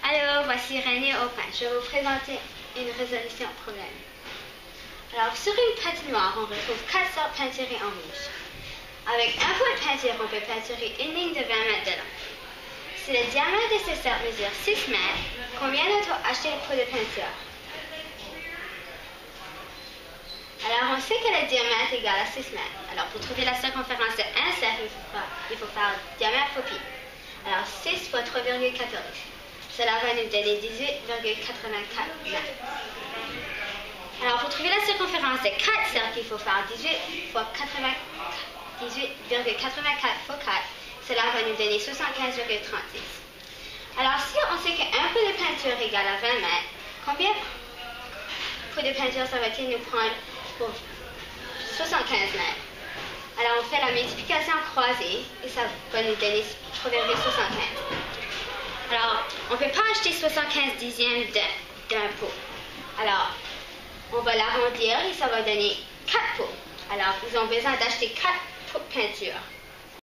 Alors, voici Renée au pain. Je vais vous présenter une résolution au problème. Alors, sur une patinoire, on retrouve 4 sortes de peinturées en rouge. Avec un pot de peinture, on peut peinturer une ligne de 20 mètres de long. Si le diamètre de ces sortes mesure 6 mètres, combien doit-on acheter le pot de peinture? Alors, on sait que le diamètre est égal à 6 mètres. Alors, pour trouver la circonférence d'un cercle, il faut faire le diamètre fois pi. Alors, 6 fois 3,14. Cela va nous donner 18,84 mètres. Alors, pour trouver la circonférence de 4 cercles, il faut faire 18 fois 18,84 fois 4. Cela va nous donner 75,36. Alors, si on sait qu'un pot de peinture égale à 20 mètres, combien de pots de peinture ça va-t-il nous prendre pour 75 mètres? Alors, on fait la multiplication croisée et ça va nous donner 3,75. Alors, on ne peut pas acheter 75 dixièmes d'un pot. Alors, on va l'arrondir et ça va donner 4 pots. Alors, ils ont besoin d'acheter 4 pots de peinture.